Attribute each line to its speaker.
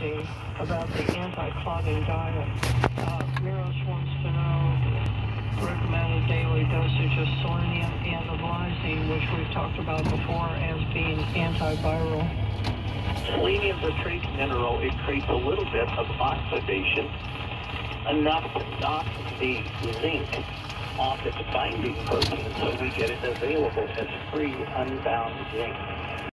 Speaker 1: asking about the anti-clotting diet. Miros wants to know recommended daily dosage of selenium and of lysine, which we've talked about before as being antiviral.
Speaker 2: Selenium is a trace mineral. It creates a little bit of oxidation, enough to knock the zinc off its binding protein, so we get it available as free, unbound zinc.